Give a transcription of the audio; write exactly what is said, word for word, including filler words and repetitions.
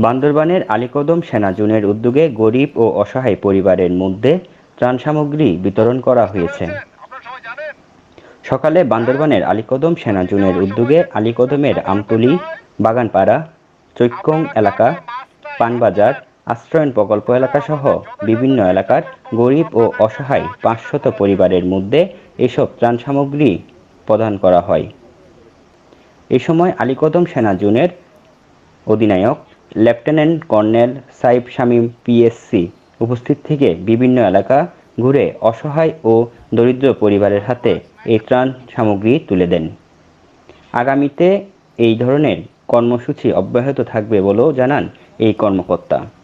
বান্দরবানের আলীকদম সেনা জোনের উদ্যোগে গরিব ও অসহায় পরিবারের মধ্যে ত্রাণ সামগ্রী বিতরণ করা হয়েছে। সকালে বান্দরবানের আলীকদম সেনা জোনের উদ্যোগে আলীকদমের আমতলী, বাগানপাড়া, চৈক্কং এলাকা, পানবাজার, আশ্রয়ণ প্রকল্প এলাকাসহ বিভিন্ন এলাকার গরিব ও অসহায় পাঁচশত পরিবারের মধ্যে এসব ত্রাণ সামগ্রী প্রদান করা হয়। এ সময় আলীকদম সেনা জোনের অধিনায়ক lieutenant colonel Saif Shamim PSC উপস্থিত থেকে বিভিন্ন এলাকা ঘুরে অসহায় ও দরিদ্র পরিবারের হাতে এই ত্রাণ সামগ্রী তুলে দেন। আগামীতে এই ধরনের কর্মসূচি অব্যাহত থাকবে বলেও জানান এই কর্মকর্তা।